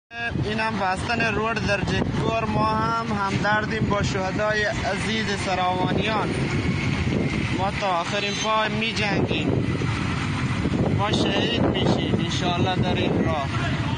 اینم بستن رود در جگور. ما هم همدردیم با شهدای عزیز سراوانیان. ما تا آخرین پای می جنگیم. ما شهید میشیم انشاءالله در این راه.